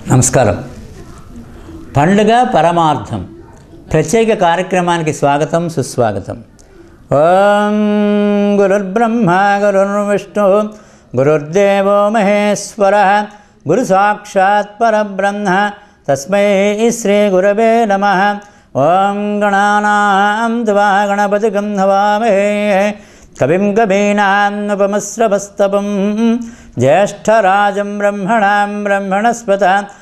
నమస్కారం. పండుగ పరమార్థం ప్రత్యేక కార్యక్రమానికి స్వాగతం, సుస్వాగతం. ఓం గురుర్బ్రహ్మ గురుర్విష్ణు గురుర్దేవో మహేశ్వర గురు సాక్షాత్ పరబ్రహ్మ తస్మై శ్రీ గురవే నమః. ఓం గణానాం త్వా గణపతిగం హవామహే కవిం కవీనాముపమశ్రవస్తవం జ్యేష్ఠరాజం బ్రహ్మణాం బ్రహ్మణస్పత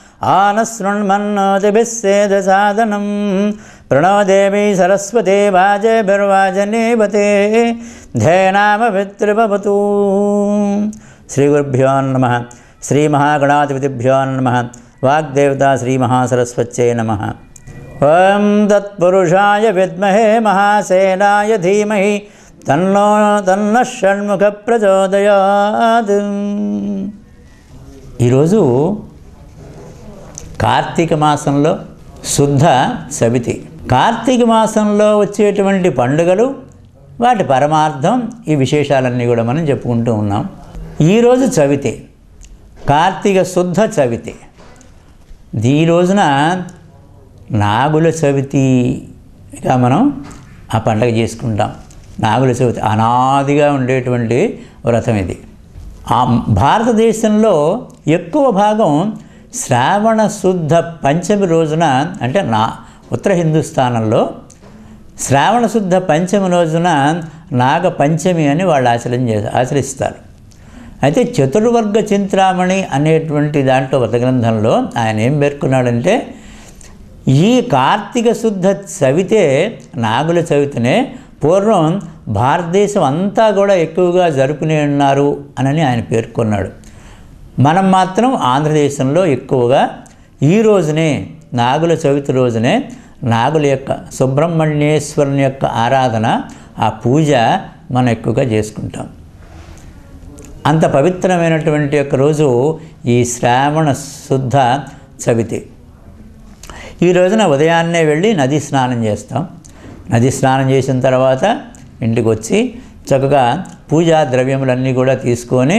ఆనశృణ్మన్నోతిభిస్సేదసాదనం ప్రణో దేవీ సరస్వతి వాజేభిర్వాజనేవతే ధేనామవిత్రిభవతు. శ్రీ గురుభ్యో నమః. శ్రీ మహాగణాధిపతిభ్యో నమః. వాగ్దేవతా శ్రీ మహాసరస్వత్యై నమః. ఓం తత్పురుషాయ విద్మహే మహాసేనాయ ధీమహి తన్నో షణ్ముఖ ప్రచోదయాత్. ఈరోజు కార్తీక మాసంలో శుద్ధ చవితి. కార్తీక మాసంలో వచ్చేటువంటి పండుగలు, వాటి పరమార్థం, ఈ విశేషాలన్నీ కూడా మనం చెప్పుకుంటూ ఉన్నాం. ఈరోజు చవితి, కార్తీక శుద్ధ చవితి. ఈ రోజున నాగుల చవితిగా మనం ఆ పండుగ చేసుకుంటాం. నాగుల చవితి అనాదిగా ఉండేటువంటి వ్రతం ఇది. భారతదేశంలో ఎక్కువ భాగం శ్రావణ శుద్ధ పంచమి రోజున, అంటే ఉత్తర హిందుస్థానంలో శ్రావణ శుద్ధ పంచమి రోజున నాగ పంచమి అని వాళ్ళు ఆచరిస్తారు. అయితే చతుర్వర్గ చింతామణి అనేటువంటి దాంట్లో వ్రత గ్రంథంలో ఆయన ఏం పేర్కొన్నాడంటే, ఈ కార్తీక శుద్ధ చవితే నాగుల చవితినే పూర్వం భారతదేశం అంతా కూడా ఎక్కువగా జరుపుకునే ఉన్నారు అని ఆయన పేర్కొన్నాడు. మనం మాత్రం ఆంధ్రదేశంలో ఎక్కువగా ఈ రోజునే, నాగుల చవితి రోజునే నాగుల యొక్క సుబ్రహ్మణ్యేశ్వరుని యొక్క ఆరాధన, ఆ పూజ మనం ఎక్కువగా చేసుకుంటాం. అంత పవిత్రమైనటువంటి యొక్క రోజు ఈ శ్రావణ శుద్ధ చవితి. ఈ రోజున ఉదయాన్నే వెళ్ళి నది స్నానం చేస్తాం. నది స్నానం చేసిన తర్వాత ఇంటికి వచ్చి చక్కగా పూజా ద్రవ్యములన్నీ కూడా తీసుకొని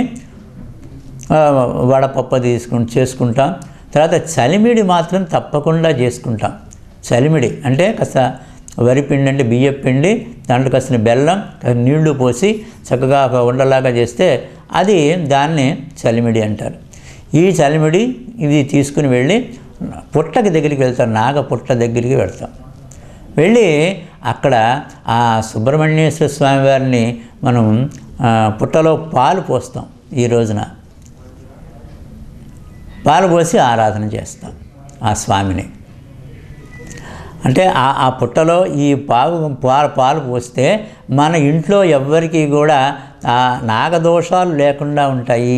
వడపప్పు చేసుకుంటాం. తర్వాత చలిమిడి మాత్రం తప్పకుండా చేసుకుంటాం. చలిమిడి అంటే కాస్త వరిపిండి, అంటే బియ్యం పిండి, దాంట్లో కాస్త బెల్లం, నీళ్లు పోసి చక్కగా ఒక ఉండలాగా చేస్తే అది దాన్ని చలిమిడి అంటారు. ఈ చలిమిడి ఇది తీసుకుని వెళ్ళి పుట్టకి దగ్గరికి వెళ్తాం. నాగ పుట్ట దగ్గరికి వెళ్తాం. వెళ్ళి అక్కడ ఆ సుబ్రహ్మణ్యేశ్వర స్వామి వారిని మనం పుట్టలో పాలు పోస్తాం. ఈ రోజున పాలు పోసి ఆరాధన చేస్తాం ఆ స్వామిని. అంటే ఆ పుట్టలో ఈ పాలు పోస్తే మన ఇంట్లో ఎవ్వరికీ కూడా ఆ నాగదోషాలు లేకుండా ఉంటాయి.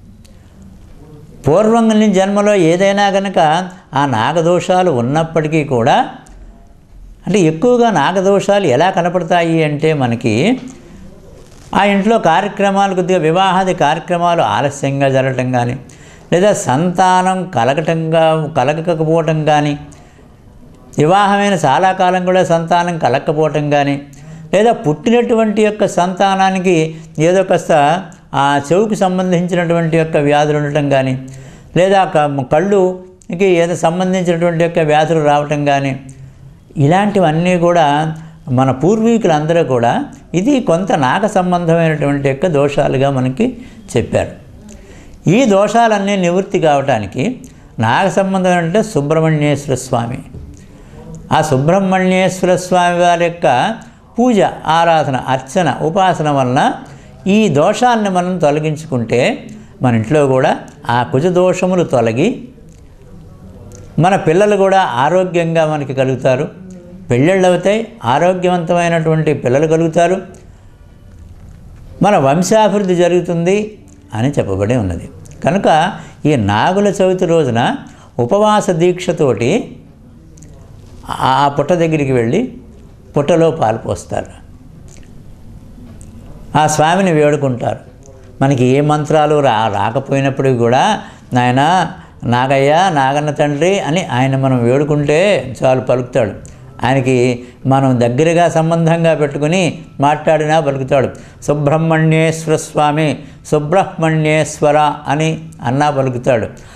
పూర్వం జన్మలో ఏదైనా కనుక ఆ నాగదోషాలు ఉన్నప్పటికీ కూడా, అంటే ఎక్కువగా నాగదోషాలు ఎలా కనపడతాయి అంటే, మనకి ఆ ఇంట్లో కార్యక్రమాలు, కొద్దిగా వివాహాది కార్యక్రమాలు ఆలస్యంగా జరగటం కానీ, లేదా సంతానం కలగకపోవటం కానీ, వివాహమైన చాలా కాలం కూడా సంతానం కలగకపోవటం కానీ, లేదా పుట్టినటువంటి యొక్క సంతానానికి ఏదో కాస్త ఆ చెవుకు సంబంధించినటువంటి యొక్క వ్యాధులు ఉండటం కానీ, లేదా కళ్ళుకి ఏదో సంబంధించినటువంటి యొక్క వ్యాధులు రావటం కానీ, ఇలాంటివన్నీ కూడా మన పూర్వీకులందరూ కూడా ఇది కొంత నాగ సంబంధమైనటువంటి యొక్క దోషాలుగా మనకి చెప్పారు. ఈ దోషాలన్నీ నివృత్తి కావటానికి నాగ సంబంధం అంటే సుబ్రహ్మణ్యేశ్వర స్వామి. ఆ సుబ్రహ్మణ్యేశ్వర స్వామి వారి యొక్క పూజ, ఆరాధన, అర్చన, ఉపాసన వలన ఈ దోషాలను మనం తొలగించుకుంటే మన ఇంట్లో కూడా ఆ కుజ దోషములు తొలగి మన పిల్లలు కూడా ఆరోగ్యంగా మనకి కలుగుతారు. పెళ్ళిళ్ళు అవుతాయి, ఆరోగ్యవంతమైనటువంటి పిల్లలు కలుగుతారు, మన వంశాభివృద్ధి జరుగుతుంది అని చెప్పబడి ఉన్నది. కనుక ఈ నాగుల చవితి రోజున ఉపవాస దీక్షతోటి ఆ పుట్ట దగ్గరికి వెళ్ళి పుట్టలో పాలు పోస్తారు. ఆ స్వామిని వేడుకుంటారు. మనకి ఏ మంత్రాలు రాకపోయినప్పటికీ కూడా, నాయన నాగయ్య, నాగన్న తండ్రి అని ఆయన మనం వేడుకుంటే చాలు, పలుకుతాడు. ఆయనకి మనం దగ్గరగా సంబంధంగా పెట్టుకుని మాట్లాడినా పలుకుతాడు. సుబ్రహ్మణ్యేశ్వర స్వామి, సుబ్రహ్మణ్యేశ్వర అని అన్నా పలుకుతాడు.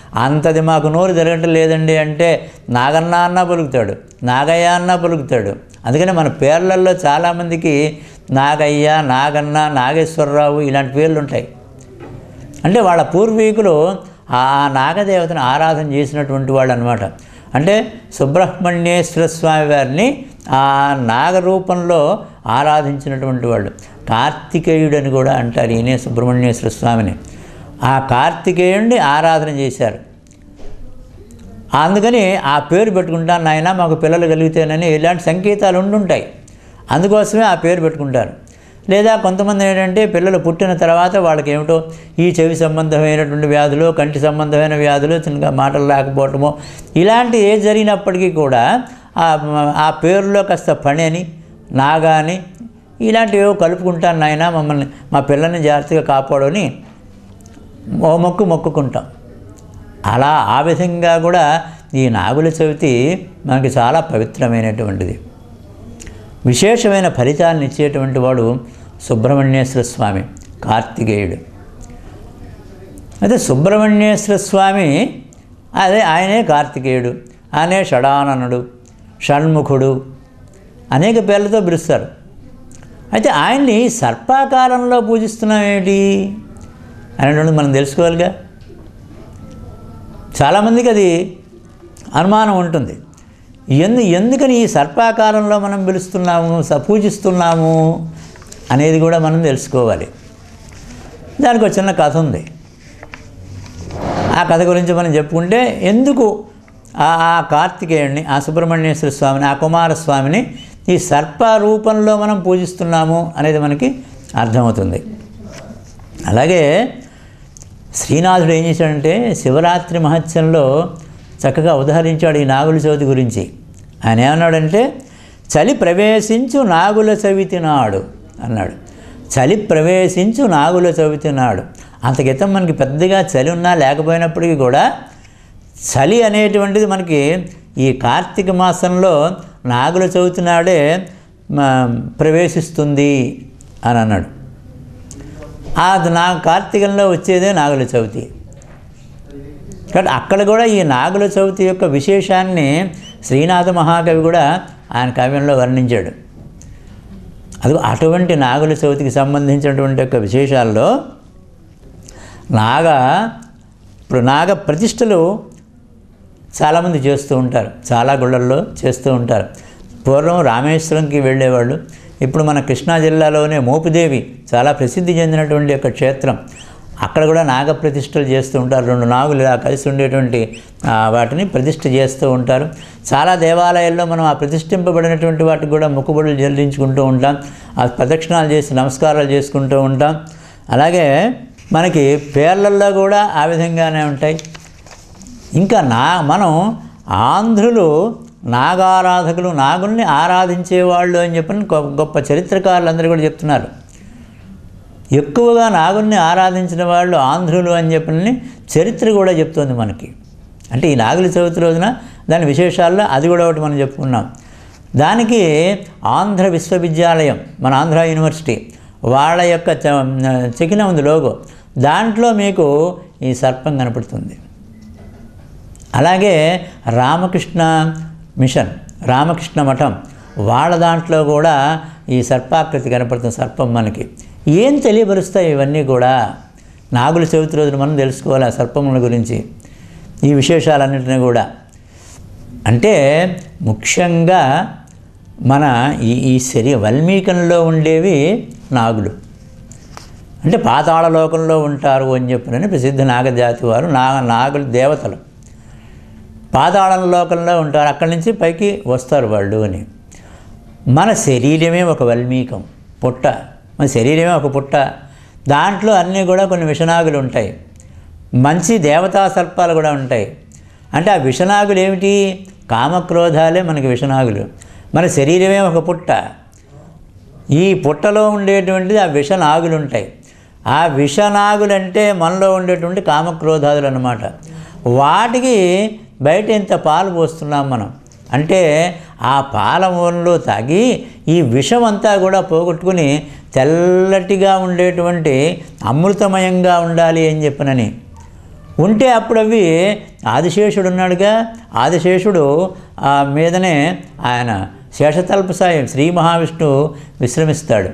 అంతది మాకు నోరు తిరగటం లేదండి అంటే నాగన్న అన్న పలుకుతాడు, నాగయ్య అన్న పలుకుతాడు. అందుకని మన పేర్లలో చాలామందికి నాగయ్య, నాగన్న, నాగేశ్వరరావు ఇలాంటి పేర్లు ఉంటాయి. అంటే వాళ్ళ పూర్వీకులు ఆ నాగదేవతను ఆరాధన చేసినటువంటి వాళ్ళు అనమాట. అంటే సుబ్రహ్మణ్యేశ్వర స్వామి వారిని ఆ నాగరూపంలో ఆరాధించినటువంటి వాళ్ళు. కార్తికేయుడని కూడా అంటారు ఈయనే సుబ్రహ్మణ్యేశ్వర స్వామిని. ఆ కార్తికేయుడిని ఆరాధన చేశారు. అందుకని ఆ పేరు పెట్టుకుంటాను, నాయన మాకు పిల్లలు కలిగితేనని ఇలాంటి సంకేతాలు ఉండుంటాయి. అందుకోసమే ఆ పేరు పెట్టుకుంటారు. లేదా కొంతమంది ఏంటంటే పిల్లలు పుట్టిన తర్వాత వాళ్ళకి ఏమిటో ఈ చెవి సంబంధమైనటువంటి వ్యాధులు, కంటి సంబంధమైన వ్యాధులు, చిన్నగా మాటలు లేకపోవటమో ఇలాంటి ఏ జరిగినప్పటికీ కూడా ఆ పేరులో కాస్త పని అని, నాగా అని ఇలాంటివి కలుపుకుంటాను, నాయన మమ్మల్ని మా పిల్లల్ని జాగ్రత్తగా కాపాడని ఓ మొక్కుకుంటాం. అలా ఆ విధంగా కూడా ఈ నాగుల చవితి మనకి చాలా పవిత్రమైనటువంటిది. విశేషమైన ఫలితాలను ఇచ్చేటువంటి వాడు సుబ్రహ్మణ్యేశ్వర స్వామి, కార్తికేయుడు. అయితే సుబ్రహ్మణ్యేశ్వర స్వామి ఆయనే కార్తికేయుడు, ఆయనే షడాననుడు, షణ్ముఖుడు అనేక పేర్లతో పిలుస్తారు. అయితే ఆయన్ని సర్పాకారంలో పూజిస్తున్నాం ఏమిటి అనేటువంటిది మనం తెలుసుకోవాలిగా. చాలామందికి అది అనుమానం ఉంటుంది. ఎందుకని ఈ సర్పాకారంలో మనం పిలుస్తున్నాము, పూజిస్తున్నాము అనేది కూడా మనం తెలుసుకోవాలి. దానికి ఒక చిన్న కథ ఉంది. ఆ కథ గురించి మనం చెప్పుకుంటే ఎందుకు ఆ కార్తికేయుడిని, ఆ సుబ్రహ్మణ్యేశ్వర స్వామిని, ఆ కుమారస్వామిని ఈ సర్ప రూపంలో మనం పూజిస్తున్నాము అనేది మనకి అర్థమవుతుంది. అలాగే శ్రీనాథుడు ఏం చేశాడంటే శివరాత్రి మహత్యంలో చక్కగా ఉదహరించాడు ఈ నాగుల చవితి గురించి. ఆయన ఏమన్నాడంటే చలి ప్రవేశించు నాగుల చవితి నాడు అన్నాడు. చలి ప్రవేశించు నాగుల చవితి నాడు. అంతకితం మనకి పెద్దగా చలి ఉన్నా లేకపోయినప్పటికీ కూడా చలి అనేటువంటిది మనకి ఈ కార్తీక మాసంలో నాగుల చవితి నాడే ప్రవేశిస్తుంది అని అన్నాడు. అది కార్తీకంలో వచ్చేదే నాగుల చవితి. కాబట్టి అక్కడ కూడా ఈ నాగుల చవితి యొక్క విశేషాన్ని శ్రీనాథ మహాకవి కూడా ఆయన కావ్యంలో వర్ణించాడు. అది అటువంటి నాగుల చవితికి సంబంధించినటువంటి యొక్క విశేషాల్లో ఇప్పుడు నాగ ప్రతిష్టలు చాలామంది చేస్తూ ఉంటారు, చాలా గుళ్ళల్లో చేస్తూ ఉంటారు. పూర్వం రామేశ్వరంకి వెళ్ళేవాళ్ళు. ఇప్పుడు మన కృష్ణా జిల్లాలోనే మోపుదేవి చాలా ప్రసిద్ధి చెందినటువంటి యొక్క క్షేత్రం. అక్కడ కూడా నాగ ప్రతిష్టలు చేస్తూ ఉంటారు. 2 నాగులు ఇలా కలిసి ఉండేటువంటి వాటిని ప్రతిష్ఠ చేస్తూ ఉంటారు. చాలా దేవాలయాల్లో మనం ఆ ప్రతిష్ఠింపబడినటువంటి వాటికి కూడా మొక్కుబడులు చెల్లించుకుంటూ ఉంటాం. ఆ ప్రదక్షిణాలు చేసి నమస్కారాలు చేసుకుంటూ ఉంటాం. అలాగే మనకి పేర్లల్లో కూడా ఆ విధంగానే ఉంటాయి. ఇంకా మనం ఆంధ్రులు నాగారాధకులు, నాగుల్ని ఆరాధించేవాళ్ళు అని చెప్పని గొప్ప చరిత్రకారులు అందరూ కూడా చెప్తున్నారు. ఎక్కువగా నాగుల్ని ఆరాధించిన వాళ్ళు ఆంధ్రులు అని చెప్పని చరిత్ర కూడా చెప్తోంది మనకి. అంటే ఈ నాగుల చవితి రోజున దాని విశేషాల్లో అది కూడా ఒకటి మనం చెప్పుకున్నాం. దానికి ఆంధ్ర విశ్వవిద్యాలయం, మన ఆంధ్ర యూనివర్సిటీ వాళ్ళ యొక్క చెకిన ఉంది లోగో. దాంట్లో మీకు ఈ సర్పం కనపడుతుంది. అలాగే రామకృష్ణ మిషన్, రామకృష్ణ మఠం వాళ్ళ దాంట్లో కూడా ఈ సర్పాకృతి కనపడుతుంది, సర్పం మనకి. ఏం తెలియపరుస్తాయి ఇవన్నీ కూడా? నాగుల చవితి రోజున మనం తెలుసుకోవాలి ఆ సర్పముల గురించి, ఈ విశేషాలన్నింటినీ కూడా. అంటే ముఖ్యంగా మన ఈ వాల్మీకంలో ఉండేవి నాగులు. అంటే పాతాళ లోకంలో ఉంటారు అని చెప్పినని ప్రసిద్ధ నాగజాతి వారు, నాగులు దేవతలు పాతాళ లోకంలో ఉంటారు, అక్కడి నుంచి పైకి వస్తారు వాళ్ళు అని. మన శరీరమే ఒక వాల్మీకం పుట్ట, మన శరీరమే ఒక పుట్ట. దాంట్లో అన్నీ కూడా కొన్ని విషనాగులు ఉంటాయి, మంచి దేవతా సర్పాలు కూడా ఉంటాయి. అంటే ఆ విషనాగులు ఏమిటి? కామక్రోధాలే మనకి విషనాగులు. మన శరీరమే ఒక పుట్ట, ఈ పుట్టలో ఉండేటువంటిది ఆ విషనాగులు ఉంటాయి. ఆ విషనాగులు అంటే మనలో ఉండేటువంటి కామక్రోధాదులు అన్నమాట. వాటికి బయట ఇంత పాలు పోస్తున్నాం మనం అంటే ఆ పాల మూలంలో తాగి ఈ విషం అంతా కూడా పోగొట్టుకుని తెల్లటిగా ఉండేటువంటి అమృతమయంగా ఉండాలి అని చెప్పనని ఉంటే అప్పుడు అవి ఆదిశేషుడు ఉన్నాడుగా, ఆదిశేషుడు మీదనే ఆయన శేషతల్ప సాయం శ్రీ మహావిష్ణువు విశ్రమిస్తాడు.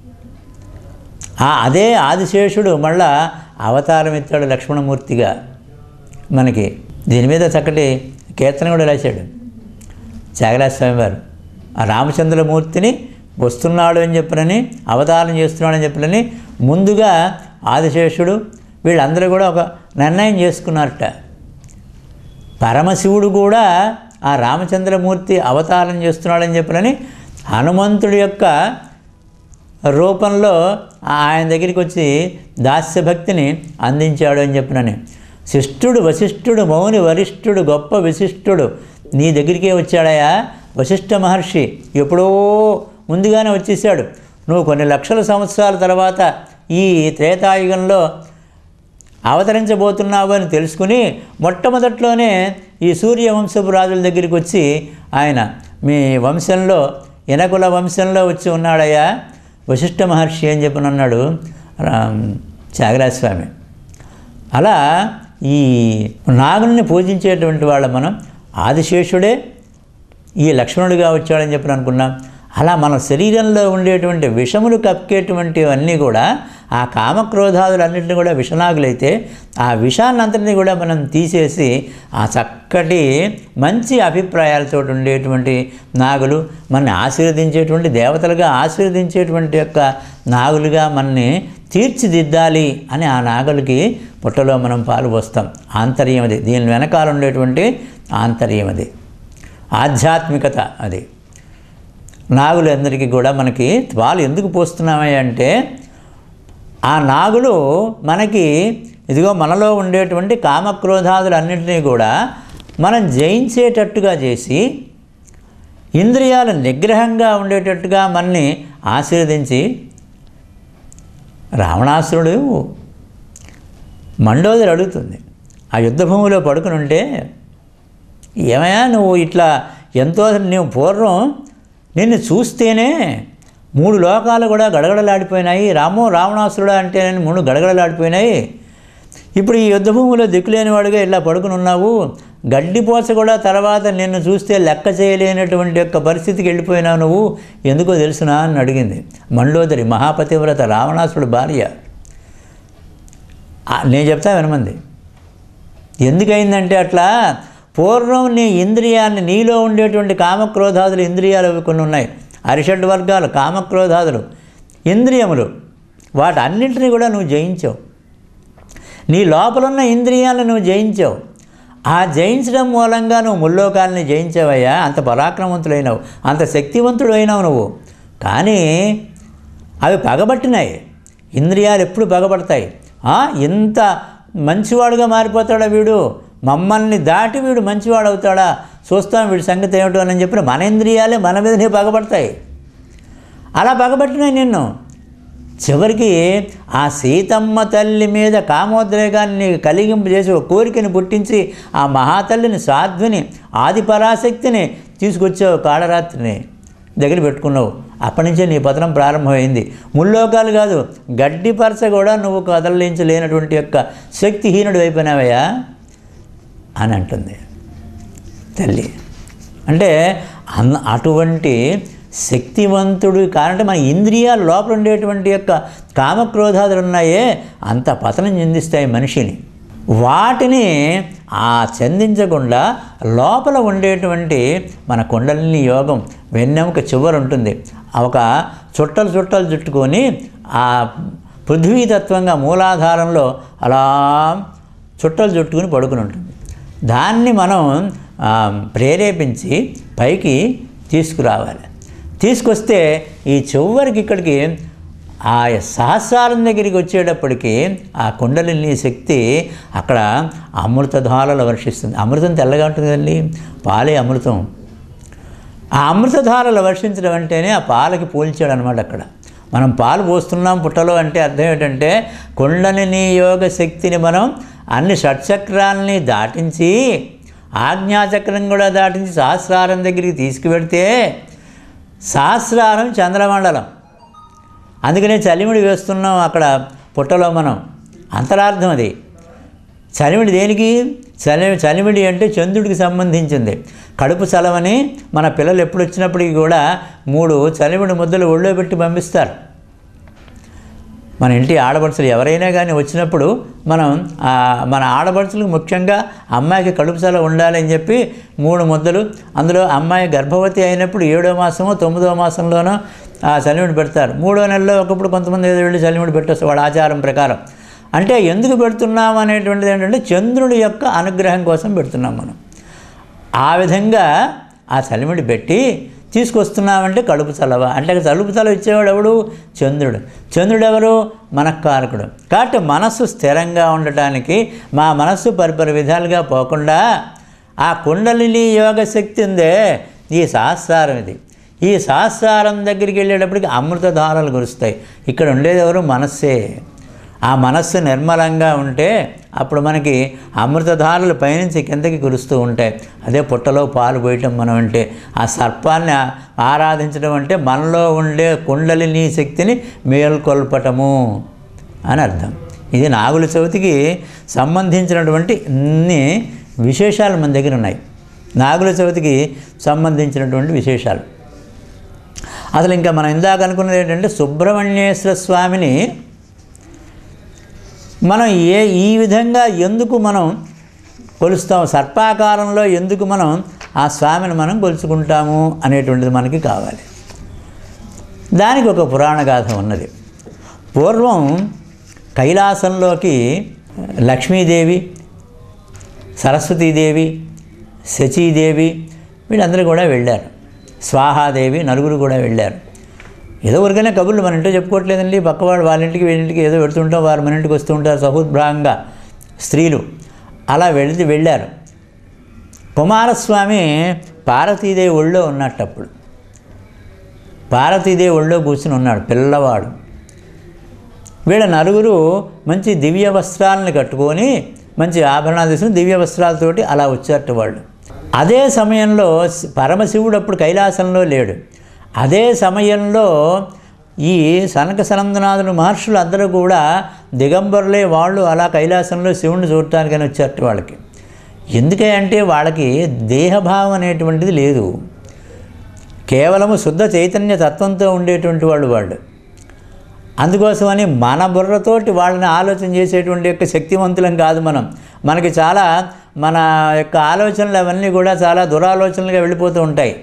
అదే ఆదిశేషుడు మళ్ళా అవతారం ఎత్తాడు లక్ష్మణమూర్తిగా మనకి. దీని మీద చక్కటి కీర్తన కూడా రాశాడు త్యాగరాజ స్వామి వారు. ఆ రామచంద్రమూర్తిని వస్తున్నాడు అని చెప్పనని, అవతారం చేస్తున్నాడు అని చెప్పనని ముందుగా ఆదిశేషుడు వీళ్ళందరూ కూడా ఒక నిర్ణయం చేసుకున్నారట. పరమశివుడు కూడా ఆ రామచంద్రమూర్తి అవతారం చేస్తున్నాడని చెప్పనని హనుమంతుడి యొక్క రూపంలో ఆయన దగ్గరికి వచ్చి దాస్యభక్తిని అందించాడు అని చెప్పనని. శిష్టుడు వశిష్ఠుడు మౌని వరిష్ఠుడు గొప్ప విశిష్టుడు నీ దగ్గరికే వచ్చాడయా వశిష్ఠ మహర్షి. ఎప్పుడో ముందుగానే వచ్చేసాడు. నువ్వు కొన్ని లక్షల సంవత్సరాల తర్వాత ఈ త్రేతాయుగంలో అవతరించబోతున్నావు అని తెలుసుకుని మొట్టమొదట్లోనే ఈ సూర్యవంశపు రాజుల దగ్గరికి వచ్చి ఆయన మీ వంశంలో ఎనకుల వంశంలో వచ్చి ఉన్నాడయ్యా వశిష్ఠ మహర్షి అని చెప్పని అన్నాడు త్యాగరాజ స్వామి. అలా ఈ నాగుల్ని పూజించేటువంటి వాళ్ళ మనం ఆదిశేషుడే ఈ లక్ష్మణుడిగా వచ్చాడని చెప్పి అనుకున్నాం. అలా మన శరీరంలో ఉండేటువంటి విషములు కక్కేటువంటివన్నీ కూడా ఆ కామక్రోధాదులన్నింటినీ కూడా విషనాగులైతే ఆ విషాన్నంతటినీ కూడా మనం తీసేసి ఆ చక్కటి మంచి అభిప్రాయాలతో ఉండేటువంటి నాగులు మనని ఆశీర్వదించేటువంటి దేవతలుగా ఆశీర్వదించేటువంటి యొక్క నాగులుగా మనని తీర్చిదిద్దాలి అని ఆ నాగులకి పుట్టలో మనం పాలు పోస్తాం. ఆంతర్యం అది, దీని వెనకాల ఉండేటువంటి ఆంతర్యం అది, ఆధ్యాత్మికత అది. నాగులందరికీ కూడా మనకి పాలు ఎందుకు పోస్తున్నామే అంటే ఆ నాగులు మనకి ఇదిగో మనలో ఉండేటువంటి కామక్రోధాదులన్నింటినీ కూడా మనం జయించేటట్టుగా చేసి ఇంద్రియాల నిగ్రహంగా ఉండేటట్టుగా మనని ఆశీర్వదించి రావణాసురుడు మండోదరి అడుగుతుంది ఆ యుద్ధభూమిలో పడుకుని ఉంటే, ఏమయ్యా నువ్వు ఇట్లా ఎంతో నువ్వు పూర్వం నిన్ను చూస్తేనే 3 లోకాలు కూడా గడగడలాడిపోయినాయి, రావణాసురుడా అంటే 3 గడగడలాడిపోయినాయి. ఇప్పుడు ఈ యుద్ధభూమిలో దిక్కులేని వాడుగా ఇలా పడుకుని ఉన్నావు, గడ్డిపోచ కూడా తర్వాత నిన్ను చూస్తే లెక్క చేయలేనటువంటి యొక్క పరిస్థితికి వెళ్ళిపోయినావు, నువ్వు ఎందుకో తెలుసునా అని అడిగింది మండోదరి, మహాపతివ్రత రావణాసురుడు భార్య. నేను చెప్తా వినమంది. ఎందుకయిందంటే అట్లా పూర్వం నీ ఇంద్రియాన్ని నీలో ఉండేటువంటి కామక్రోధాదులు ఇంద్రియాలు కొన్ని ఉన్నాయి, అరిషడ్ వర్గాలు కామక్రోధాదులు ఇంద్రియములు, వాటన్నింటినీ కూడా నువ్వు జయించావు. నీ లోపలున్న ఇంద్రియాలను నువ్వు జయించావు. ఆ జయించడం మూలంగా నువ్వు ముల్లోకాలని జయించావయ్యా. అంత పరాక్రమవంతులైనావు, అంత శక్తివంతుడు అయినావు నువ్వు. కానీ అవి పగబట్టినాయి. ఇంద్రియాలు ఎప్పుడు పగబడతాయి. ఇంత మంచివాడుగా మారిపోతాడా వీడు, మమ్మల్ని దాటి వీడు మంచివాడు అవుతాడా, చూస్తాం వీడి సంగతి ఏమిటో అని చెప్పిన మన ఇంద్రియాలే మన మీదనే పగబడతాయి. అలా పగబట్టినాయి నిన్ను. చివరికి ఆ సీతమ్మ తల్లి మీద కామోద్రేగాన్ని కలిగింపజేసి ఒక కోరికని పుట్టించి ఆ మహాతల్లిని సాధ్విని ఆదిపరాశక్తిని తీసుకొచ్చావు, కాళరాత్రిని దగ్గర పెట్టుకున్నావు. అప్పటి నుంచే నీ పతనం ప్రారంభమైంది. ముల్లోకాలు కాదు, గడ్డిపరచ కూడా నువ్వు కదలించలేనటువంటి యొక్క శక్తిహీనుడు అయిపోయినావయ్యా అని అంటుంది తల్లి. అంటే అటువంటి శక్తివంతుడు కానంటే మన ఇంద్రియాలు లోపల ఉండేటువంటి యొక్క కామక్రోధాదులు ఉన్నాయే అంత పతనం చెందిస్తాయి మనిషిని. వాటిని చెందించకుండా లోపల ఉండేటువంటి మన కుండలిని యోగం వెన్నెముక చివర ఉంటుంది. ఒక చుట్టలు చుట్టుకొని ఆ పృథ్వీతత్వంగా మూలాధారంలో అలా చుట్టలు చుట్టుకుని పడుకుని ఉంటుంది. దాన్ని మనం ప్రేరేపించి పైకి తీసుకురావాలి. తీసుకొస్తే ఈ చివరికి ఇక్కడికి ఆ సహస్రారం దగ్గరికి వచ్చేటప్పటికి ఆ కుండలిని శక్తి అక్కడ అమృతధారలు వర్షిస్తుంది. అమృతం తెల్లగా ఉంటుంది కదండి, పాలే అమృతం. ఆ అమృతధారలు వర్షించడం అంటేనే ఆ పాలకి పోల్చాడు అనమాట. అక్కడ మనం పాలు పోస్తున్నాం పుట్టలో అంటే అర్థం ఏంటంటే కుండలిని యోగ శక్తిని మనం అన్ని షట్చక్రాలని దాటించి ఆజ్ఞాచక్రం కూడా దాటించి సహస్రారం దగ్గరికి తీసుకువెడితే సహస్రారం చంద్రమండలం, అందుకనే చలిముడి వేస్తున్నాం అక్కడ పుట్టలో మనం. అంతరార్థం అది. చలిమిడి దేనికి? చలిమిడి అంటే చంద్రుడికి సంబంధించింది. కడుపు చలవని మన పిల్లలు ఎప్పుడు వచ్చినప్పటికీ కూడా 3 చలిమిడి ముద్దలు ఒళ్ళో పెట్టి పంపిస్తారు. మన ఇంటి ఆడపడుచులు ఎవరైనా కానీ వచ్చినప్పుడు మన ఆడపడుచులకు ముఖ్యంగా అమ్మాయికి కడుపు చలవ ఉండాలని చెప్పి 3 ముద్దలు, అందులో అమ్మాయి గర్భవతి అయినప్పుడు 7వ మాసమో 9వ మాసంలోనో ఆ చలిమిడి పెడతారు. 3వ నెలలో ఒకప్పుడు కొంతమంది ఏదో వెళ్ళి చలిమిడి పెట్టేస్తారు వాళ్ళ ఆచారం ప్రకారం. అంటే ఎందుకు పెడుతున్నాం అనేటువంటిది ఏంటంటే చంద్రుడి యొక్క అనుగ్రహం కోసం పెడుతున్నాం మనం. ఆ విధంగా ఆ చలిమిడి పెట్టి తీసుకొస్తున్నామంటే కడుపు చలవ. అంటే కడుపు చలవ ఇచ్చేవాడు ఎవడు? చంద్రుడు. చంద్రుడు ఎవరు? మనఃకారకుడు. కాబట్టి మనస్సు స్థిరంగా ఉండటానికి, మా మనస్సు పరిపరి విధాలుగా పోకుండా ఆ కుండలిని యోగ శక్తి ఉందే, ఈ సహస్రారం ఇది. ఈ సహస్రారం దగ్గరికి వెళ్ళేటప్పటికి అమృతధారలు కురుస్తాయి. ఇక్కడ ఉండేది ఎవరు? మనస్సే. ఆ మనస్సు నిర్మలంగా ఉంటే అప్పుడు మనకి అమృతధారలు పైనుంచి కిందకి కురుస్తూ ఉంటాయి. అదే పుట్టలో పాలు పోయటం మనం అంటే, ఆ సర్పాన్ని ఆరాధించడం అంటే మనలో ఉండే కుండలిని శక్తిని మేల్కొల్పటము అని అర్థం. ఇది నాగుల చవితికి సంబంధించినటువంటి అన్ని విశేషాలు మన దగ్గర ఉన్నాయి. నాగుల చవితికి సంబంధించినటువంటి విశేషాలు. అసలు ఇంకా మనం ఇందాక అనుకున్నది ఏంటంటే సుబ్రహ్మణ్యేశ్వర స్వామిని మనం ఈ విధంగా ఎందుకు మనం కొలుస్తాం, సర్పాకారంలో ఎందుకు మనం ఆ స్వామిని మనం కొలుచుకుంటాము అనేటువంటిది మనకి కావాలి. దానికి ఒక పురాణ గాథ ఉన్నది. పూర్వం కైలాసంలోకి లక్ష్మీదేవి, సరస్వతీదేవి, శచీదేవి వీళ్ళందరూ కూడా వెళ్ళారు. స్వాహాదేవి నలుగురు కూడా వెళ్ళారు. ఏదో ఊరికనే కబుర్లు మన ఇంట్లో చెప్పుకోవట్లేదండి, పక్కవాడు వాళ్ళ ఇంటికి వీళ్ళింటికి ఏదో పెడుతుంటాం, వారు మన ఇంటికి వస్తూ ఉంటారు సహోద్భ్రాంగా స్త్రీలు. అలా వెళ్ళారు. కుమారస్వామి పార్వతీదేవి ఒళ్ళో ఉన్నట్టప్పుడు, పార్వతీదేవి ఒళ్ళో కూర్చుని ఉన్నాడు పిల్లవాడు. వీళ్ళ నలుగురు మంచి దివ్య వస్త్రాలను కట్టుకొని, మంచి ఆభరణాలు తీసుకుని దివ్య వస్త్రాలతోటి అలా వచ్చారట వాళ్ళు. అదే సమయంలో పరమశివుడు అప్పుడు కైలాసంలో లేడు. అదే సమయంలో ఈ సనక సనందనాథులు మహర్షులు అందరూ కూడా దిగంబరులే, వాళ్ళు అలా కైలాసంలో శివుణ్ణి చూడటానికని వచ్చారట వాళ్ళకి. ఎందుకంటే వాళ్ళకి దేహభావం అనేటువంటిది లేదు, కేవలము శుద్ధ చైతన్య తత్వంతో ఉండేటువంటి వాళ్ళు. అందుకోసమని మన బుర్రతోటి వాళ్ళని ఆలోచన చేసేటువంటి యొక్క శక్తివంతులం కాదు మనం. మనకి చాలా మన యొక్క ఆలోచనలు అవన్నీ కూడా చాలా దురాలోచనలుగా వెళ్ళిపోతూ ఉంటాయి.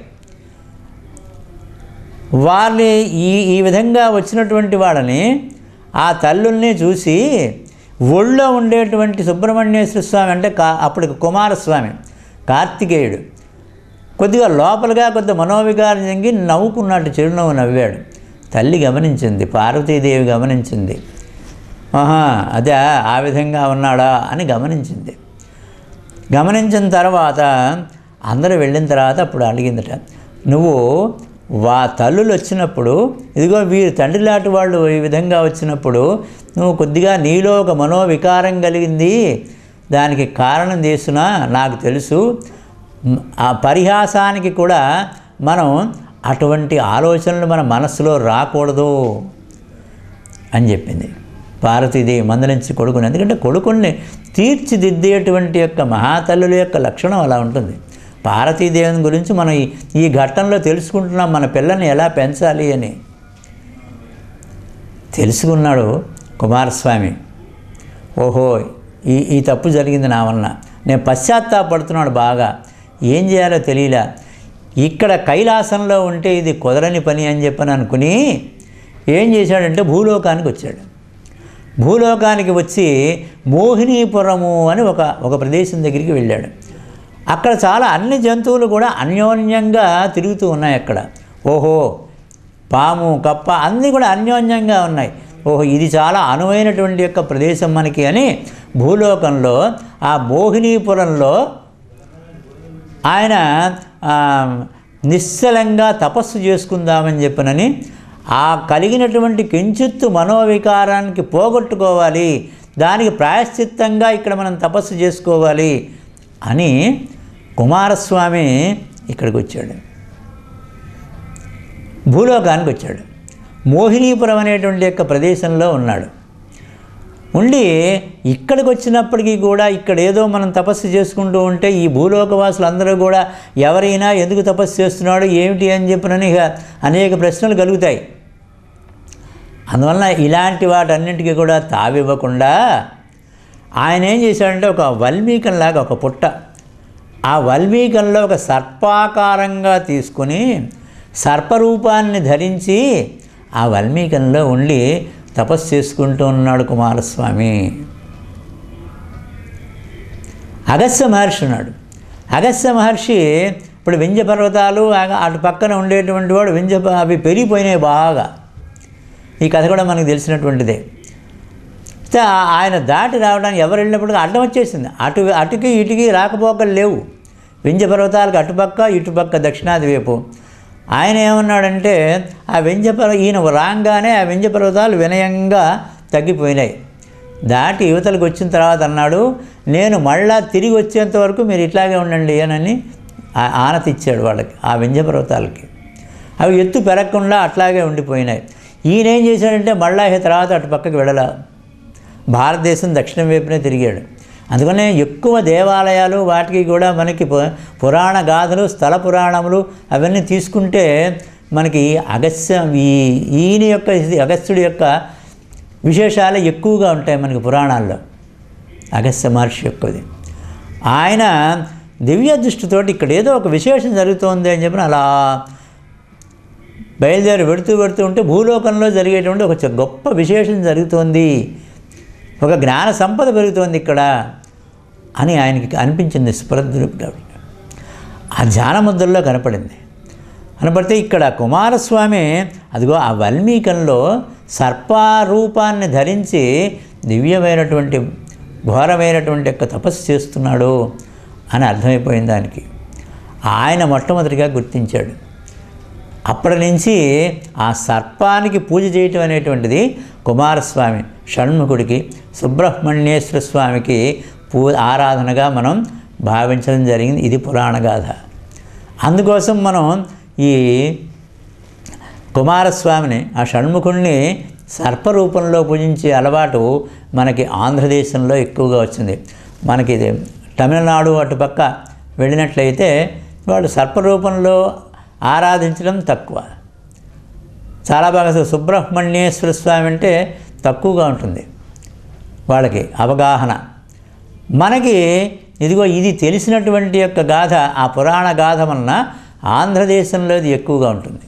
వాళ్ళని ఈ విధంగా వచ్చినటువంటి వాళ్ళని ఆ తల్లుల్ని చూసి ఒళ్ళో ఉండేటువంటి సుబ్రహ్మణ్యేశ్వర స్వామి అంటే అప్పటికి కుమారస్వామి కార్తికేయుడు కొద్దిగా లోపలగా కొద్ది మనోవికారం చెంది నవ్వుకున్నట్టు చిరునవ్వు నవ్వాడు. తల్లి గమనించింది, పార్వతీదేవి గమనించింది. అదే ఆ విధంగా ఉన్నాడా అని గమనించింది. గమనించిన తర్వాత అందరూ వెళ్ళిన తర్వాత అప్పుడు అడిగిందట, నువ్వు తల్లులు వచ్చినప్పుడు, ఇదిగో వీరు తండ్రి లాంటి వాళ్ళు ఈ విధంగా వచ్చినప్పుడు నువ్వు కొద్దిగా నీలో ఒక మనోవికారం కలిగింది, దానికి కారణం చేసినా నాకు తెలుసు. ఆ పరిహాసానికి కూడా మనం అటువంటి ఆలోచనలు మన మనస్సులో రాకూడదు అని చెప్పింది పార్వతీదేవి మందలించి కొడుకుని. ఎందుకంటే కొడుకుని తీర్చిదిద్దేటువంటి యొక్క మహాతల్లుల యొక్క లక్షణం అలా ఉంటుంది. పార్వతీదేవిని గురించి మనం ఈ ఘట్టంలో తెలుసుకుంటున్నాం, మన పిల్లల్ని ఎలా పెంచాలి అని తెలుసుకున్నాడు కుమారస్వామి. ఓహో, ఈ తప్పు జరిగింది నా వలన, నేను పశ్చాత్తాపడుతున్నాడు బాగా, ఏం చేయాలో తెలియలే. ఇక్కడ కైలాసంలో ఉంటే ఇది కుదరని పని అని చెప్పని అనుకుని ఏం చేశాడంటే భూలోకానికి వచ్చాడు. భూలోకానికి వచ్చి మోహినీపురము అని ఒక ప్రదేశం దగ్గరికి వెళ్ళాడు. అక్కడ చాలా అన్ని జంతువులు కూడా అన్యోన్యంగా తిరుగుతూ ఉన్నాయి అక్కడ. ఓహో, పాము కప్ప అన్నీ కూడా అన్యోన్యంగా ఉన్నాయి. ఓహో, ఇది చాలా అనువైనటువంటి యొక్క ప్రదేశం మనకి అని భూలోకంలో ఆ మోహినీపురంలో ఆయన నిశ్చలంగా తపస్సు చేసుకుందామని చెప్పనని, ఆ కలిగినటువంటి కించిత్తు మనోవికారానికి పోగొట్టుకోవాలి, దానికి ప్రాయశ్చిత్తంగా ఇక్కడ మనం తపస్సు చేసుకోవాలి అని కుమారస్వామి ఇక్కడికి వచ్చాడు, భూలోకానికి వచ్చాడు. మోహినీపురం అనేటువంటి యొక్క ప్రదేశంలో ఉన్నాడు. ఉండి ఇక్కడికి వచ్చినప్పటికీ కూడా ఇక్కడ ఏదో మనం తపస్సు చేసుకుంటూ ఉంటే ఈ భూలోకవాసులు అందరూ కూడా ఎవరైనా ఎందుకు తపస్సు చేస్తున్నాడు ఏమిటి అని చెప్పినని అనేక ప్రశ్నలు కలుగుతాయి. అందువలన ఇలాంటి వాటన్నింటికీ కూడా తావివ్వకుండా ఆయన ఏం చేశాడంటే ఒక వల్మీకంలాగా ఒక పుట్ట, ఆ వల్మీకంలో ఒక సర్పాకారంగా తీసుకుని సర్పరూపాన్ని ధరించి ఆ వల్మీకంలో ఉండి తపస్సు చేసుకుంటూ ఉన్నాడు కుమారస్వామి. అగస్త్య మహర్షి ఉన్నాడు. అగస్త్య మహర్షి ఇప్పుడు వింధ్య పర్వతాలు అటు పక్కన ఉండేటువంటి వాడు అవి పెరిగిపోయినాయి బాగా. ఈ కథ కూడా మనకు తెలిసినటువంటిదే. ఆయన దాటి రావడానికి ఎవరు వెళ్ళినప్పుడు అడ్డం వచ్చేసింది. అటుకి ఇటుకి రాకపోకలు లేవు. వింధ్య పర్వతాలకు అటుపక్క ఇటుపక్క దక్షిణాది వైపు. ఆయన ఏమన్నాడంటే ఈయన రాగానే ఆ వింధ్య పర్వతాలు వినయంగా తగ్గిపోయినాయి. దాటి యువతలకు వచ్చిన తర్వాత అన్నాడు, నేను మళ్ళా తిరిగి వచ్చేంత వరకు మీరు ఇట్లాగే ఉండండి అని ఆనతి ఇచ్చాడు వాళ్ళకి, ఆ వింధ్య పర్వతాలకి. అవి ఎత్తు పెరగకుండా అట్లాగే ఉండిపోయినాయి. ఈయన ఏం చేశాడంటే మళ్ళా తర్వాత అటు పక్కకి వెళ్ళలా, భారతదేశం దక్షిణం వైపునే తిరిగాడు. అందుకనే ఎక్కువ దేవాలయాలు వాటికి కూడా మనకి పురాణ గాథలు, స్థల పురాణములు అవన్నీ తీసుకుంటే మనకి ఈయన యొక్క అగస్త్యుడి యొక్క విశేషాలు ఎక్కువగా ఉంటాయి మనకి పురాణాల్లో. అగస్త్య మహర్షి యొక్కది ఆయన దివ్య దృష్టితోటి ఇక్కడ ఏదో ఒక విశేషం జరుగుతోంది అని చెప్పిన అలా బయలుదేరి పెడుతూ ఉంటే భూలోకంలో జరిగేటువంటి ఒక గొప్ప విశేషం జరుగుతోంది, ఒక జ్ఞాన సంపద పెరుగుతోంది ఇక్కడ అని ఆయనకి అనిపించింది. స్ఫురద్రూపుడు ఆ ధ్యానముద్రలో కనపడితే ఇక్కడ కుమారస్వామి అదిగో ఆ వల్మీకంలో సర్పారూపాన్ని ధరించి దివ్యమైనటువంటి ఘోరమైనటువంటి యొక్క తపస్సు చేస్తున్నాడు అని అర్థమైపోయింది దానికి. ఆయన మొట్టమొదటిగా గుర్తించాడు. అప్పటి నుంచి ఆ సర్పానికి పూజ చేయటం అనేటువంటిది కుమారస్వామి షణ్ముఖుడికి సుబ్రహ్మణ్యేశ్వర స్వామికి ఆరాధనగా మనం భావించడం జరిగింది. ఇది పురాణ గాథ. అందుకోసం మనం ఈ కుమారస్వామిని ఆ షణ్ముఖుడిని సర్పరూపంలో పూజించే అలవాటు మనకి ఆంధ్రదేశంలో ఎక్కువగా వచ్చింది. మనకి తమిళనాడు అటుపక్క వెళ్ళినట్లయితే వాళ్ళు సర్పరూపంలో ఆరాధించడం తక్కువ. చాలా బాగా సుబ్రహ్మణ్యేశ్వర స్వామి అంటే తక్కువగా ఉంటుంది వాళ్ళకి అవగాహన. మనకి ఇదిగో ఇది తెలిసినటువంటి యొక్క గాథ, ఆ పురాణ గాథ వలన ఆంధ్రదేశంలో ఇది ఎక్కువగా ఉంటుంది.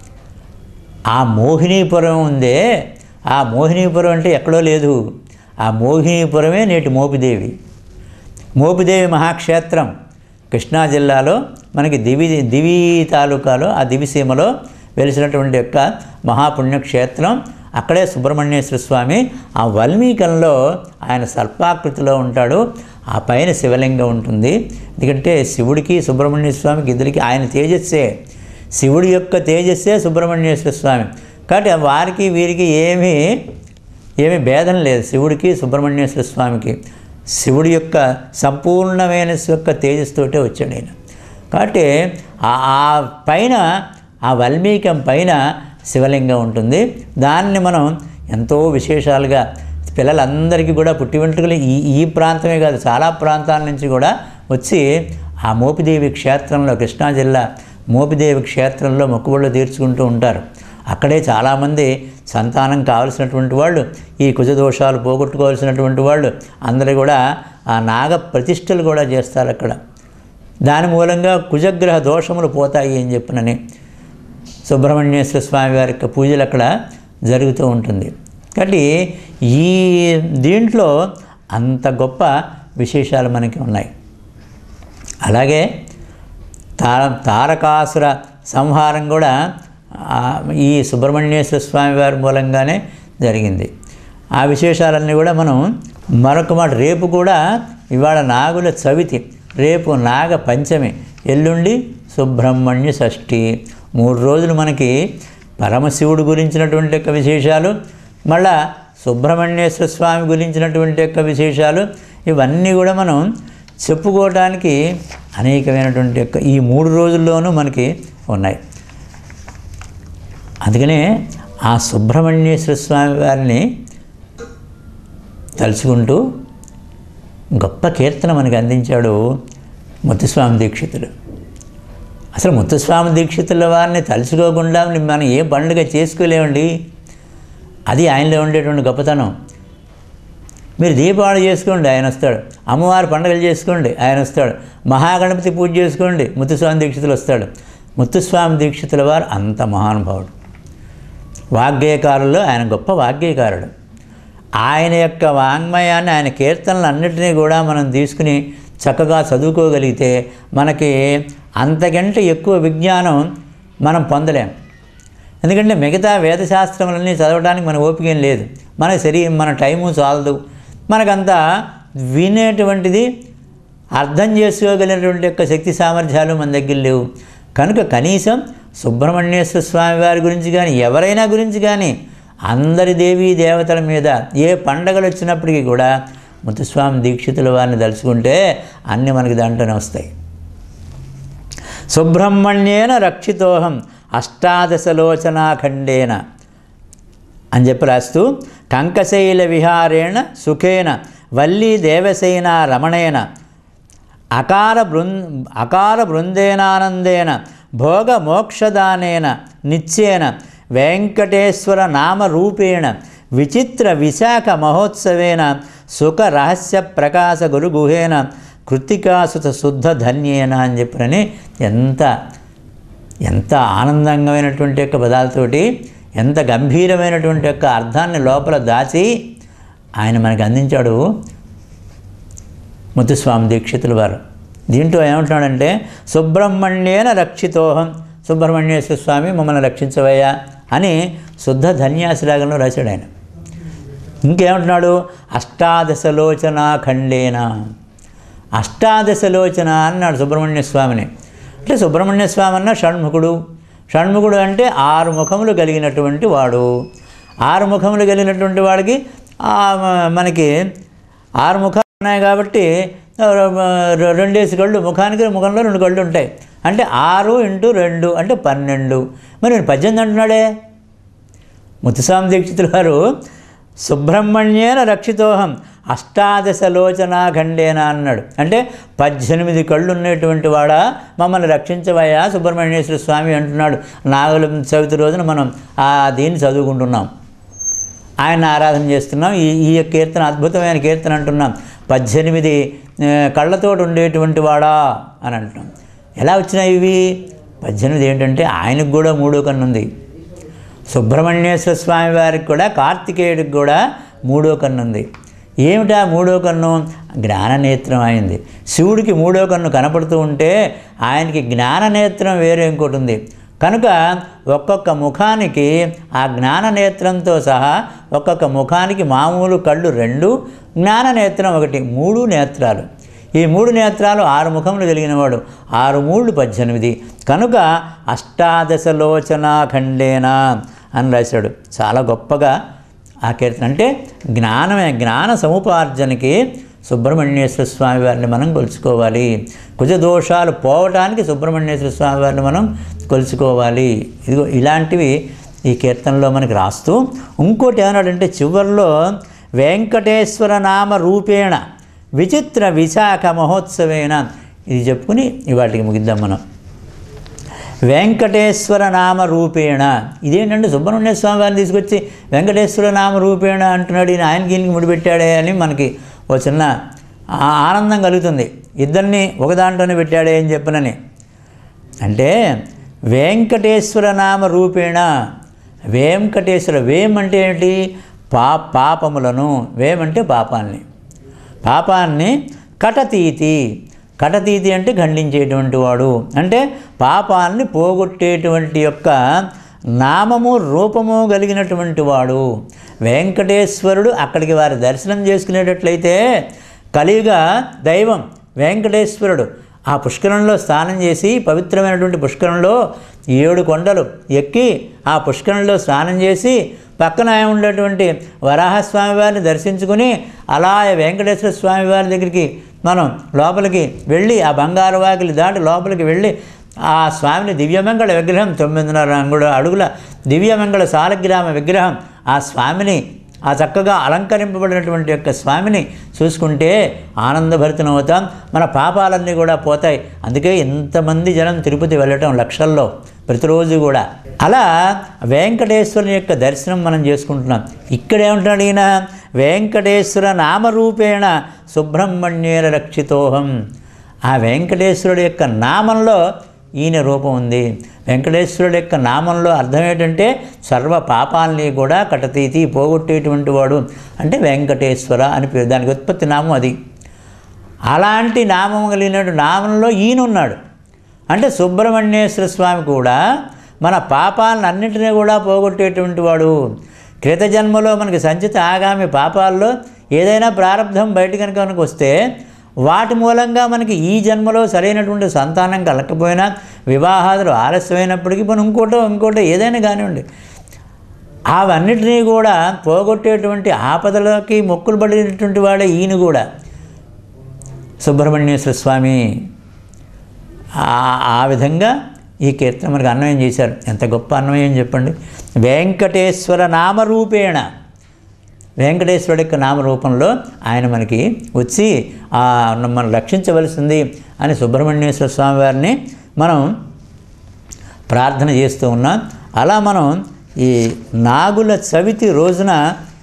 ఆ మోహినీపురం ఉందే, ఆ మోహినీపురం అంటే ఎక్కడో లేదు, ఆ మోహినీపురమే నేటి మోపిదేవి మహాక్షేత్రం కృష్ణా జిల్లాలో మనకి దివి తాలూకాలో ఆ దివిసీమలో వెలిసినటువంటి యొక్క మహాపుణ్యక్షేత్రం. అక్కడే సుబ్రహ్మణ్యేశ్వర స్వామి ఆ వల్మీకంలో ఆయన సర్పాకృతిలో ఉంటాడు. ఆ పైన శివలింగం ఉంటుంది. ఎందుకంటే శివుడికి సుబ్రహ్మణ్యేశ్వర స్వామికి ఇద్దరికి ఆయన తేజస్సే, శివుడి యొక్క తేజస్సే సుబ్రహ్మణ్యేశ్వర స్వామి. కాబట్టి వారికి వీరికి ఏమీ భేదం లేదు. శివుడికి సుబ్రహ్మణ్యేశ్వర స్వామికి శివుడి యొక్క సంపూర్ణమైన యొక్క తేజస్సుతోటే వచ్చాడు ఆయన. కాబట్టి ఆ పైన ఆ వల్మీకం పైన శివలింగం ఉంటుంది. దాన్ని మనం ఎంతో విశేషాలుగా పిల్లలందరికీ కూడా పుట్టి వెంట్రుకలు ఈ ప్రాంతమే కాదు చాలా ప్రాంతాల నుంచి కూడా వచ్చి ఆ మోపిదేవి క్షేత్రంలో కృష్ణా జిల్లా మోపిదేవి క్షేత్రంలో మొక్కుబళ్ళు తీర్చుకుంటూ ఉంటారు. అక్కడే చాలామంది సంతానం కావలసినటువంటి వాళ్ళు, ఈ కుజదోషాలు పోగొట్టుకోవాల్సినటువంటి వాళ్ళు అందరూ కూడా ఆ నాగ ప్రతిష్టలు కూడా చేస్తారు అక్కడ. దాని మూలంగా కుజగ్రహ దోషములు పోతాయి అని చెప్పినని సుబ్రహ్మణ్యేశ్వర స్వామి వారి యొక్క పూజలు అక్కడ జరుగుతూ ఉంటుంది. కాబట్టి ఈ దీంట్లో అంత గొప్ప విశేషాలు మనకి ఉన్నాయి. అలాగే తారకాసుర సంహారం కూడా ఈ సుబ్రహ్మణ్యేశ్వర స్వామి వారి మూలంగానే జరిగింది. ఆ విశేషాలన్నీ కూడా మనం మరొక మాట, రేపు కూడా ఇవాళ నాగుల చవితి, రేపు నాగ పంచమి, ఎల్లుండి సుబ్రహ్మణ్య షష్ఠి. 3 రోజులు మనకి పరమశివుడు గురించినటువంటి యొక్క విశేషాలు, మళ్ళా సుబ్రహ్మణ్యేశ్వర స్వామి గురించినటువంటి యొక్క విశేషాలు, ఇవన్నీ కూడా మనం చెప్పుకోవడానికి అనేకమైనటువంటి యొక్క ఈ 3 రోజుల్లోనూ మనకి ఉన్నాయి. అందుకనే ఆ సుబ్రహ్మణ్యేశ్వర స్వామి వారిని తలుచుకుంటూ గొప్ప కీర్తన మనకు అందించాడు ముత్తుస్వామి దీక్షితులు. అసలు ముత్తుస్వామి దీక్షితుల వారిని తలుచుకోకుండా మనం ఏ పండుగ చేసుకోలేమండి. అది ఆయనలో ఉండేటువంటి గొప్పతనం. మీరు దీపావళి చేసుకోండి, ఆయన వస్తాడు. అమ్మవారి పండుగలు చేసుకోండి, ఆయన వస్తాడు. మహాగణపతి పూజ చేసుకోండి, ముత్తుస్వామి దీక్షితులు వస్తాడు. ముత్తుస్వామి దీక్షితుల వారు అంత మహానుభావుడు. వాగ్గేయకారుల్లో ఆయన గొప్ప వాగ్గేయకారుడు. ఆయన యొక్క వాంగ్మయాన్ని, ఆయన కీర్తనలు అన్నిటినీ కూడా మనం తీసుకుని చక్కగా చదువుకోగలిగితే మనకి అంతకంటే ఎక్కువ విజ్ఞానం మనం పొందలేం. ఎందుకంటే మిగతా వేదశాస్త్రములన్నీ చదవడానికి మన ఓపిక ఏం లేదు, మన టైము చాలదు, మనకంతా వినేటువంటిది అర్థం చేసుకోగలిగినటువంటి యొక్క శక్తి సామర్థ్యాలు మన దగ్గర లేవు. కనుక కనీసం సుబ్రహ్మణ్యేశ్వర స్వామి వారి గురించి కానీ, ఎవరైనా గురించి కానీ, అందరి దేవీ దేవతల మీద ఏ పండగలు వచ్చినప్పటికీ కూడా ముత్తుస్వామి దీక్షితుల వారిని తలుచుకుంటే అన్నీ మనకి దాంట్లోనే వస్తాయి. సుబ్రహ్మణ్యేన రక్షితోహం అష్టాదశలోచనాఖండేన అని చెప్పి రాస్తూ, కంకశైల విహారేణ సుఖేన వల్లీ దేవసేన రమణేన అకార బృందేనానందేన భోగ మోక్షదానేన నిత్యేన వెంకటేశ్వర నామరూపేణ విచిత్ర విశాఖ మహోత్సవేన సుఖ రహస్య ప్రకాశ గురుగుహేన కృత్తికాసుత శుద్ధ ధన్యేన అని చెప్పని ఎంత ఆనందమైనటువంటి యొక్క పదాలతోటి, ఎంత గంభీరమైనటువంటి యొక్క అర్థాన్ని లోపల దాచి ఆయన మనకి అందించాడు ముత్తుస్వామి దీక్షితుల వారు. దీంట్లో ఏమంటున్నాడంటే, సుబ్రహ్మణ్యేన రక్షితోహం, సుబ్రహ్మణ్యేశ్వర స్వామి మమ్మల్ని రక్షించవయ్యా అని శుద్ధ ధన్యాసిరాగంలో రాశాడు ఆయన. ఇంకేమంటున్నాడు, అష్టాదశలోచనాఖండేన, అష్టాదశలోచన అన్నాడు సుబ్రహ్మణ్య స్వామిని. అంటే సుబ్రహ్మణ్య స్వామి అన్న షణ్ముఖుడు అంటే 6 ముఖములు కలిగినటువంటి వాడు. 6 ముఖములు కలిగినటువంటి వాడికి మనకి 6 ముఖాలు ఉన్నాయి కాబట్టి 2 కళ్ళు, ముఖంలో 2 కళ్ళు ఉంటాయి. అంటే 6 × 2 అంటే 12. మరి 18 అంటున్నాడే ముత్తుస్వామి దీక్షితుల వారు. సుబ్రహ్మణ్యేన రక్షితోహం అష్టాదశలోచనాఖండేన అన్నాడు. అంటే 18 కళ్ళు ఉన్నటువంటి వాడా మమ్మల్ని రక్షించవయ్యా సుబ్రహ్మణ్యేశ్వర స్వామి అంటున్నాడు. నాగుల చవితి రోజున మనం దీన్ని చదువుకుంటున్నాం, ఆయన ఆరాధన చేస్తున్నాం. ఈ కీర్తన అద్భుతమైన కీర్తన అంటున్నాం. 18 కళ్ళతో ఉండేటువంటి వాడా అని అంటున్నాం. ఎలా వచ్చినాయి ఇవి? 18 ఏంటంటే ఆయనకు కూడా 3వ కన్ను ఉంది. సుబ్రహ్మణ్యేశ్వర స్వామి వారికి కూడా, కార్తికేయుడికి కూడా 3వ కన్ను ఉంది. ఏమిటా 3వ కన్ను? జ్ఞాననేత్రం అయింది. శివుడికి 3వ కన్ను కనపడుతూ ఉంటే ఆయనకి జ్ఞాననేత్రం వేరే ఇంకోటి ఉంది. కనుక ఒక్కొక్క ముఖానికి ఆ జ్ఞాననేత్రంతో సహా ఒక్కొక్క ముఖానికి మామూలు కళ్ళు 2, జ్ఞాననేత్రం 1, 3 నేత్రాలు. ఈ 3 నేత్రాలు 6 ముఖములు కలిగినవాడు. 6 × 3 = 18. కనుక అష్టాదశలోచనాఖండేన అని రాశాడు. చాలా గొప్పగా ఆ కీర్తన. అంటే జ్ఞాన సముపార్జనకి సుబ్రహ్మణ్యేశ్వర స్వామి వారిని మనం కొలుచుకోవాలి. కుజదోషాలు పోవటానికి సుబ్రహ్మణ్యేశ్వర స్వామి వారిని మనం కొలుచుకోవాలి. ఇదిగో ఇలాంటివి ఈ కీర్తనలో మనకి రాస్తూ, ఇంకోటి ఏమన్నాడంటే చివరిలో వెంకటేశ్వర నామ రూపేణ విచిత్ర విశాఖ మహోత్సవేన, ఇది చెప్పుకుని ఇవాటికి ముగిద్దాం మనం. వెంకటేశ్వర నామ రూపేణ, ఇదేంటంటే సుబ్రహ్మణ్య స్వామి వారిని తీసుకొచ్చి వెంకటేశ్వర నామ రూపేణ అంటున్నాడు, ఈయన ఆయనకి ఈయనకి ముడిపెట్టాడే అని మనకి ఓ చిన్న ఆనందం కలుగుతుంది. ఇద్దరిని ఒక దాంట్లోనే పెట్టాడే అని చెప్పనని. అంటే వెంకటేశ్వర నామ రూపేణ, వెంకటేశ్వర, వేం అంటే ఏంటి? పాపములను, వేమంటే పాపాన్ని కటతీతి అంటే ఖండించేటువంటి వాడు, అంటే పాపాన్ని పోగొట్టేటువంటి యొక్క నామము రూపము కలిగినటువంటి వాడు వెంకటేశ్వరుడు. అక్కడికి వారి దర్శనం చేసుకునేటట్లయితే కలియుగ దైవం వెంకటేశ్వరుడు ఆ పుష్కరంలో స్నానం చేసి, పవిత్రమైనటువంటి పుష్కరంలో 7 కొండలు ఎక్కి ఆ పుష్కరంలో స్నానం చేసి పక్కన ఉండేటువంటి వరాహస్వామి వారిని దర్శించుకుని అలా వెంకటేశ్వర స్వామి వారి దగ్గరికి మనం లోపలికి వెళ్ళి ఆ బంగారు వాకిలి దాటి లోపలికి వెళ్ళి ఆ స్వామిని దివ్యమంగళ విగ్రహం 9.5 అడుగుల దివ్యమంగళ సాలగ్రామ విగ్రహం ఆ స్వామిని ఆ చక్కగా అలంకరింపబడినటువంటి యొక్క స్వామిని చూసుకుంటే ఆనందభరితమవుతాం, మన పాపాలన్నీ కూడా పోతాయి. అందుకే ఇంతమంది జనం తిరుపతి వెళ్ళటం లక్షల్లో ప్రతిరోజు కూడా. అలా వెంకటేశ్వరుని యొక్క దర్శనం మనం చేసుకుంటున్నాం. ఇక్కడేమంటున్నాడు ఈయన, వెంకటేశ్వర నామరూపేణ సుబ్రహ్మణ్యేన రక్షితోహం. ఆ వెంకటేశ్వరుడు యొక్క నామంలో ఈయన రూపం ఉంది. వెంకటేశ్వరుడు యొక్క నామంలో అర్థం ఏంటంటే సర్వ పాపాలని కూడా కటతీతి పోగొట్టేటువంటి వాడు అంటే వెంకటేశ్వర అని పేరు, దానికి ఉత్పత్తి నామం అది. అలాంటి నామం కలిగిన నామంలో ఈయన ఉన్నాడు. అంటే సుబ్రహ్మణ్యేశ్వర స్వామి కూడా మన పాపాలను అన్నింటినీ కూడా పోగొట్టేటువంటి వాడు. క్రితజన్మలో మనకి సంచిత ఆగామి పాపాల్లో ఏదైనా ప్రారంధం బయట కనుక వస్తే వాటి మూలంగా మనకి ఈ జన్మలో సరైనటువంటి సంతానం కలగకపోయినా, వివాహాదులు ఆలస్యమైనప్పటికీ మనం ఇంకోటో ఏదైనా కానివ్వండి, అవన్నిటినీ కూడా పోగొట్టేటువంటి ఆపదలకి మొక్కులు పడినటువంటి వాడే ఈయన కూడా సుబ్రహ్మణ్యేశ్వర స్వామి. ఆ విధంగా ఈ కీర్తన మనకు అన్వయం చేశారు. ఎంత గొప్ప అన్వయం చెప్పండి. వెంకటేశ్వర నామరూపేణ, వెంకటేశ్వరుడి యొక్క నామరూపంలో ఆయన మనకి వచ్చి మనం రక్షించవలసింది అని సుబ్రహ్మణ్యేశ్వర స్వామి వారిని మనం ప్రార్థన చేస్తూ ఉన్నాం. అలా మనం ఈ నాగుల చవితి రోజున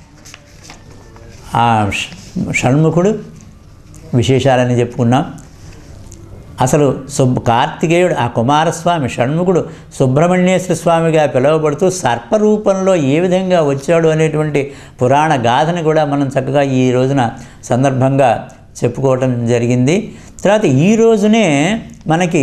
ఆ షణ్ముఖుడు విశేషాలని చెప్పుకున్నాం. అసలు కార్తికేయుడు ఆ కుమారస్వామి షణ్ముఖుడు సుబ్రహ్మణ్యేశ్వర స్వామిగా పిలువబడుతూ సర్పరూపంలో ఏ విధంగా వచ్చాడు అనేటువంటి పురాణ గాథని కూడా మనం చక్కగా ఈ రోజున సందర్భంగా చెప్పుకోవటం జరిగింది. తర్వాత ఈ రోజునే మనకి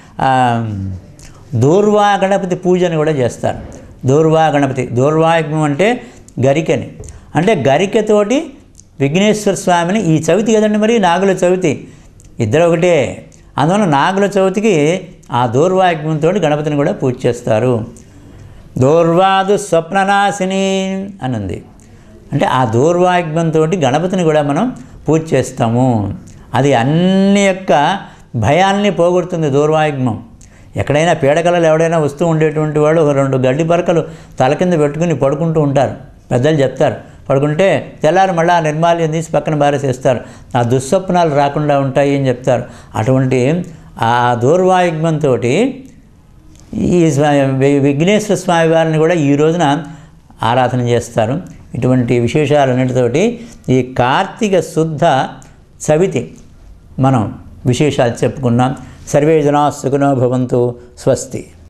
దూర్వా గణపతి పూజని కూడా చేస్తారు. దూర్వా గణపతి, దూర్వాయజ్ఞం అంటే గరికని, అంటే గరికతోటి విఘ్నేశ్వర స్వామిని ఈ చవితి కదండి, మరి నాగుల చవితి ఇద్దరు ఒకటే. అందువల్ల నాగుల చవితికి ఆ దూర్వాయజ్ఞంతో గణపతిని కూడా పూజ చేస్తారు. దూర్వాదు స్వప్ననాశిని అని ఉంది. అంటే ఆ దూర్వాయజ్ఞంతో గణపతిని కూడా మనం పూజ చేస్తాము. అది అన్ని యొక్క భయాల్ని పోగొడుతుంది దూర్వాయజ్ఞం. ఎక్కడైనా పీడకలలు ఎవడైనా వస్తూ ఉండేటువంటి వాడు ఒక 2 గడ్డి పరకలు తల కింద పెట్టుకుని పడుకుంటూ ఉంటారు. పెద్దలు చెప్తారు, పడుకుంటే తెల్లారి మళ్ళీ ఆ నిర్మాల్యం తీసి పక్కన బారేసేస్తారు, ఆ దుస్వప్నాలు రాకుండా ఉంటాయి అని చెప్తారు. అటువంటి ఆ దూర్వాయుగ్మంతో ఈ విఘ్నేశ్వర స్వామి వారిని కూడా ఈ రోజున ఆరాధన చేస్తారు. ఇటువంటి విశేషాలన్నిటితోటి ఈ కార్తీక శుద్ధ చవితి మనం విశేషాలు చెప్పుకున్నాం. సర్వే జనా సుఖినో భవంతు. స్వస్తి.